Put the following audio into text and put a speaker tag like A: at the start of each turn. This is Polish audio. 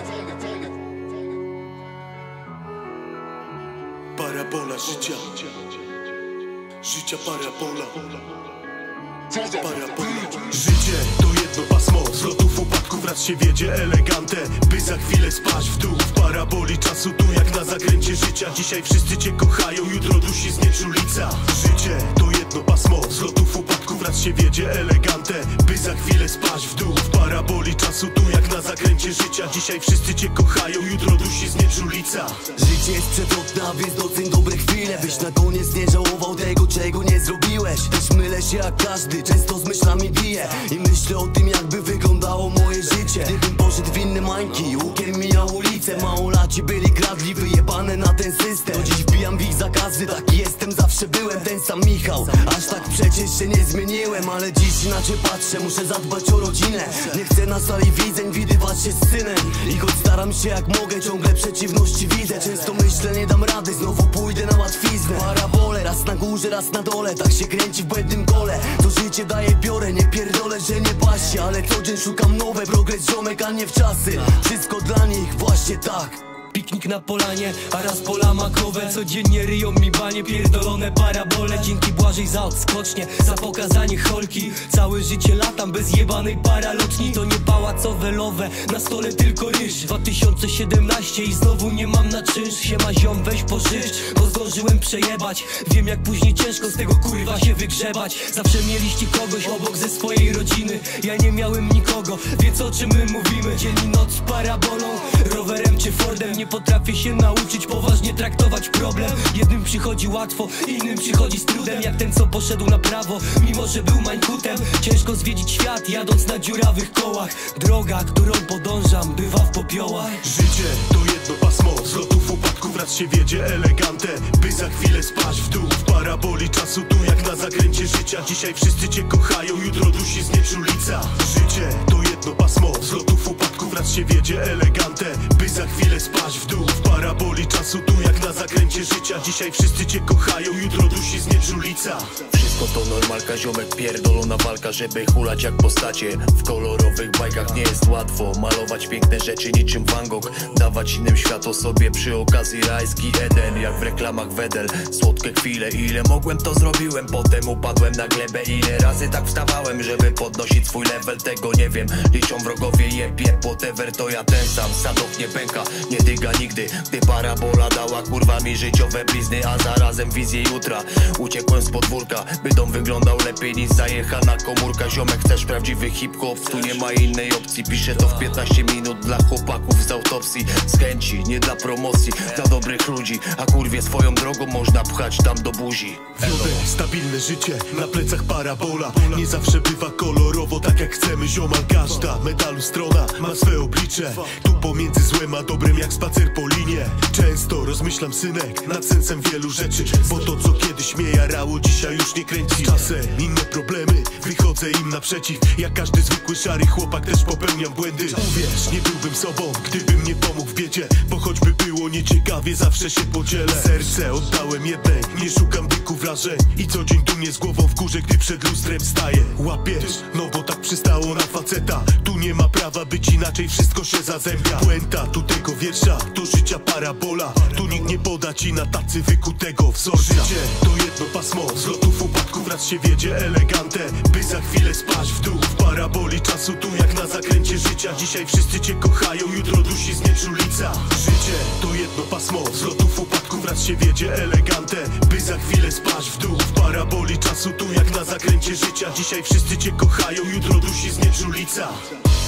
A: Parabola życia. Życia parabola. Parabola. Życie to jedno pasmo zlotów, upadków, raz się wiedzie elegante, by za chwilę spaść w dół. W paraboli czasu tu jak na zakręcie życia. Dzisiaj wszyscy cię kochają, jutro dusi znieczulica. Życie to jedno pasmo zlotów, upadków, raz się wiedzie elegante, by za chwilę spaść w dół. W paraboli czasu tu jak na zakręcie życia. Dzisiaj wszyscy cię kochają, jutro dusi znieczulica.
B: Życie jest przed okna, więc doceń dobre chwile, byś na koniec nie żałował tego, czego nie zrobiłeś. Też mylę się jak każdy, często z myślami biję i myślę o tym, jakby wyglądało moje życie, gdybym poszedł w inne mańki, łukiem mijał ulicę. Małolaci byli kradli, wyjebane na ten system. Do dziś wbijam w ich zakazy, taki jestem, zawsze byłem ten sam Michał. Aż tak przecież się nie zmieniłem, ale dziś inaczej patrzę, muszę zadbać o rodzinę. Nie chcę na sali widzeń widywać się z synem i choć staram się jak mogę, ciągle przeciwności widzę. Często myślę, nie dam rady, znowu pójdę na łatwiznę. Parabole, raz na górze, raz na dole, tak się kręci w błędnym kole. To życie daje, biorę, nie pierdolę, że nie paść się, ale co dzień szukam nowe, progres ziomek, a nie w czasy. Wszystko dla nich, właśnie tak.
C: Piknik na polanie, a raz pola makrowe. Codziennie ryją mi banie, pierdolone parabole. Dzięki Błażej za odskocznie, za pokazanie holki. Całe życie latam bez jebanej paralotni. To nie pałacowe lowe, na stole tylko ryż. 2017 i znowu nie mam na czynsz. Siema ziom, weź pożycz, bo zdążyłem przejebać. Wiem jak później ciężko z tego kurwa się wygrzebać. Zawsze mieliście kogoś obok ze swojej rodziny, ja nie miałem nikogo, więc o czym my mówimy? Dzień i noc z parabolą, rowerem czy Fordem. Nie potrafię się nauczyć poważnie traktować problem. Jednym przychodzi łatwo, innym przychodzi z trudem. Jak ten co poszedł na prawo, mimo że był mańkutem. Ciężko zwiedzić świat jadąc na dziurawych kołach. Droga, którą podążam, bywa w popiołach.
A: Życie to jedno pasmo zlotów, upadków, raz się wiedzie elegante, by za chwilę spaść w dół. W paraboli czasu tu jak na zakręcie życia. Dzisiaj wszyscy cię kochają, jutro dusi znieczulica. Życie to jedno pasmo zlotów, upadków, raz się wiedzie elegante, by za chwilę spaść w dół. W paraboli czasu tu jak na zakręcie życia. Dzisiaj wszyscy cię kochają, jutro dusi znieczulica.
D: Wszystko to normalka, ziomek, pierdolona walka, żeby hulać jak postacie. W kolorowych bajkach nie jest łatwo malować piękne rzeczy niczym Van Gogh. Dawać innym światło sobie przy okazji rajski Eden. Jak w reklamach Wedel, słodkie chwile. Ile mogłem to zrobiłem, potem upadłem na glebę. Ile razy tak wstawałem, żeby podnosić swój level. Tego nie wiem, liczą wrogowie, jeb, whatever, to ja ten sam. Sadok nie pęka, nie dyga nigdy, gdy parabola dała kurwa mi życiowe blizny. A zarazem wizję jutra, uciekłem z podwórka, by dom wyglądał lepiej niż zajechana komórka. Ziomek, chcesz prawdziwy hip-hop? Tu nie ma innej opcji. Piszę to w 15 minut dla chłopaków z autopsji. Z chęci, nie dla promocji, dla dobrych ludzi. A kurwie swoją drogą można pchać tam do buzi.
A: Wiodę, stabilne życie, na plecach parabola. Nie zawsze bywa kolorowo, tak jak chcemy, ziomal. Każda medalu strona ma swe oblicze. Tu pomiędzy złem a dobrem jak spacer po linie. Często rozmyślam, synek, nad sensem wielu rzeczy, bo to co kiedyś mnie jarało, dzisiaj już nie kręci. Czasem inne problemy, wychodzę im naprzeciw. Jak każdy zwykły szary chłopak też popełniam błędy. Uwierz, nie byłbym sobą, gdybym nie pomógł w biedzie, bo choćby było nieciekawie, zawsze się podzielę. Serce oddałem jednej, nie szukam dyku wrażeń i co dzień dumnie z głową w górze, gdy przed lustrem staję. Łapiesz? No bo tak przystało na faceta. Tu nie ma prawa być inaczej, wszystko się zazębia. Puenta tu tego wiersza to życia parabola. Tu nikt nie poda ci na tacy wykutego wzorca. Życie to jedno pasmo zlotów, upadków, raz się wiedzie elegante, by za chwilę spaść w dół. W paraboli czasu tu jak na zakręcie życia. Dzisiaj wszyscy cię kochają, jutro dusi znieczulica. Życie to jedno pasmo zlotów, upadków, raz się wiedzie elegante, by za chwilę spaść w dół. W paraboli czasu tu jak na zakręcie życia. Dzisiaj wszyscy cię kochają, jutro dusi znieczulica.